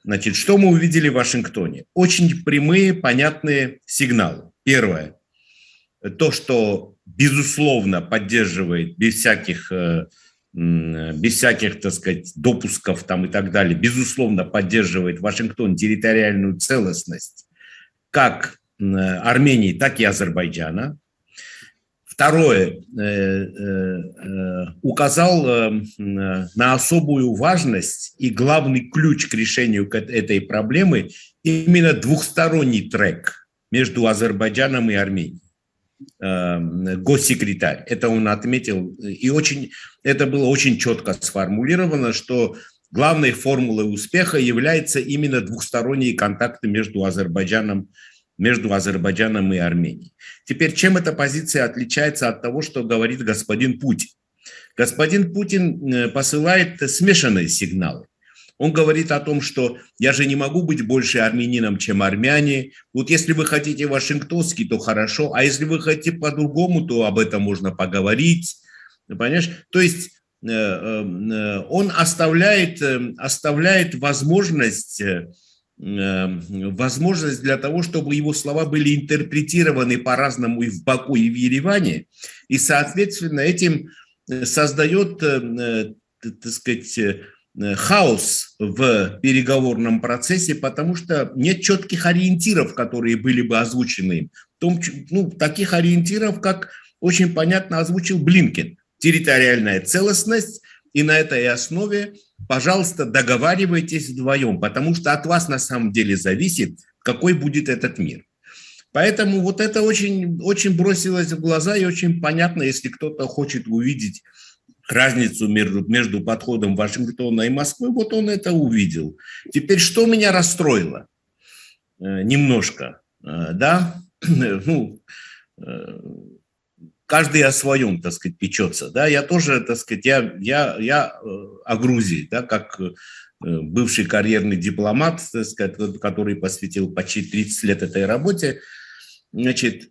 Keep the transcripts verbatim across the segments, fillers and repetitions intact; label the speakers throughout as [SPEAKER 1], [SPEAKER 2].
[SPEAKER 1] Значит, что мы увидели в Вашингтоне? Очень прямые, понятные сигналы. Первое. То, что, безусловно, поддерживает без всяких, без всяких, так сказать, допусков там и так далее, безусловно, поддерживает Вашингтон территориальную целостность как Армении, так и Азербайджана. Второе, указал на особую важность и главный ключ к решению этой проблемы именно двухсторонний трек между Азербайджаном и Арменией. Госсекретарь, это он отметил, и очень, это было очень четко сформулировано, что главной формулой успеха является именно двухсторонние контакты между Азербайджаном между Азербайджаном и Арменией. Теперь, чем эта позиция отличается от того, что говорит господин Путин? Господин Путин посылает смешанные сигналы. Он говорит о том, что я же не могу быть больше армянином, чем армяне. Вот если вы хотите вашингтонский, то хорошо, а если вы хотите по-другому, то об этом можно поговорить. Понимаешь? То есть он оставляет, оставляет возможность... возможность для того, чтобы его слова были интерпретированы по-разному и в Баку, и в Ереване, и, соответственно, этим создает, так сказать, хаос в переговорном процессе, потому что нет четких ориентиров, которые были бы озвучены. В том, ну, таких ориентиров, как очень понятно озвучил Блинкен. Территориальная целостность, и на этой основе, пожалуйста, договаривайтесь вдвоем, потому что от вас на самом деле зависит, какой будет этот мир. Поэтому вот это очень, очень бросилось в глаза и очень понятно, если кто-то хочет увидеть разницу между, между подходом Вашингтона и Москвы, вот он это увидел. Теперь, что меня расстроило? Немножко, да, ну... Каждый о своем, так сказать, печется. Да? Я тоже, так сказать, я, я, я о Грузии, да, как бывший карьерный дипломат, так сказать, который посвятил почти тридцать лет этой работе. Значит,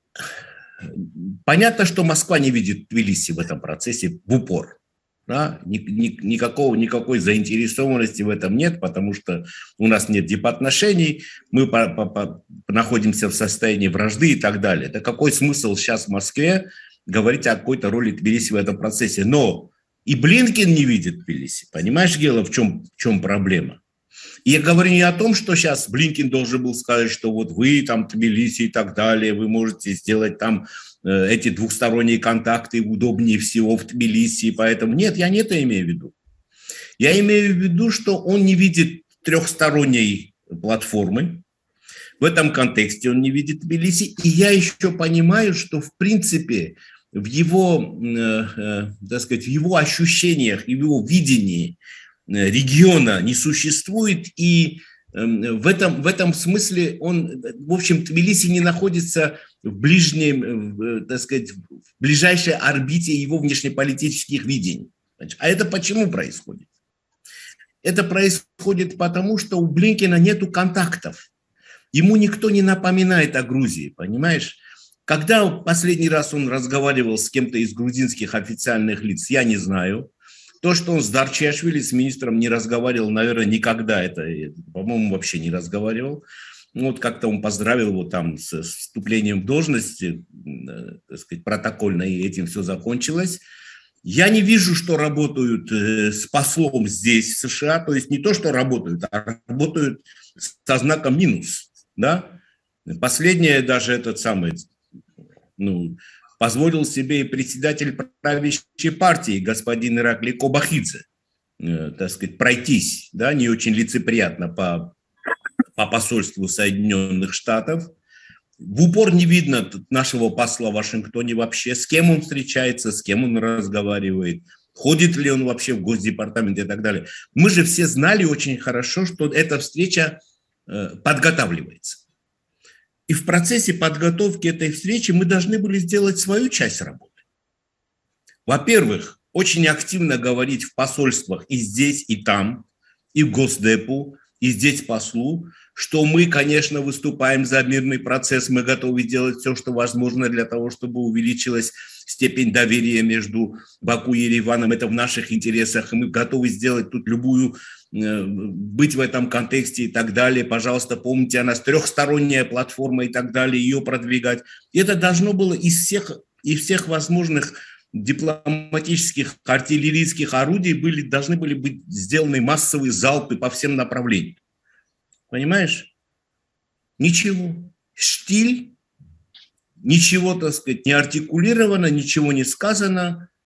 [SPEAKER 1] понятно, что Москва не видит Тбилиси в этом процессе в упор. Да? Ни, ни, никакого, никакой заинтересованности в этом нет, потому что у нас нет дипотношений, мы по, по, по, находимся в состоянии вражды и так далее. Да какой смысл сейчас в Москве говорить о какой-то роли Тбилиси в этом процессе? Но и Блинкен не видит Тбилиси. Понимаешь, дело, в чем, в чем проблема? И я говорю не о том, что сейчас Блинкен должен был сказать, что вот вы там Тбилиси и так далее, вы можете сделать там э, эти двухсторонние контакты удобнее всего в Тбилиси, поэтому нет, я не это имею в виду. Я имею в виду, что он не видит трехсторонней платформы. В этом контексте он не видит Тбилиси. И я еще понимаю, что в принципе в его, э, так сказать, в его ощущениях, в его видении региона не существует. И э, в, этом, в этом смысле он, в общем, Тбилиси не находится в ближнем, в, так сказать, в ближайшей орбите его внешнеполитических видений. А это почему происходит? Это происходит потому, что у Блинкена нету контактов. Ему никто не напоминает о Грузии, понимаешь? Когда последний раз он разговаривал с кем-то из грузинских официальных лиц, я не знаю. То, что он с Дарчиашвили, с министром, не разговаривал, наверное, никогда, это, по-моему, вообще не разговаривал. Вот как-то он поздравил его там с вступлением в должность, так сказать, протокольно, и этим все закончилось. Я не вижу, что работают с послом здесь, в США, то есть не то, что работают, а работают со знаком минус. Да? Последнее даже этот самый, ну, позволил себе и председатель правящей партии, господин Ираклий Кобахидзе, э, так сказать, пройтись, да, не очень лицеприятно по, по посольству Соединенных Штатов. В упор не видно нашего посла в Вашингтоне вообще, с кем он встречается, с кем он разговаривает, ходит ли он вообще в Госдепартамент и так далее. Мы же все знали очень хорошо, что эта встреча подготавливается. И в процессе подготовки этой встречи мы должны были сделать свою часть работы. Во-первых, очень активно говорить в посольствах и здесь, и там, и в Госдепу, и здесь послу, что мы, конечно, выступаем за мирный процесс, мы готовы делать все, что возможно для того, чтобы увеличилась степень доверия между Баку и Ереваном, это в наших интересах, и мы готовы сделать тут любую, быть в этом контексте и так далее. Пожалуйста, помните о нас, трехсторонняя платформа и так далее, ее продвигать. И это должно было из всех, из всех возможных дипломатических, артиллерийских орудий были, должны были быть сделаны массовые залпы по всем направлениям. Понимаешь? Ничего. Штиль, ничего, так сказать, не артикулировано, ничего не сказано.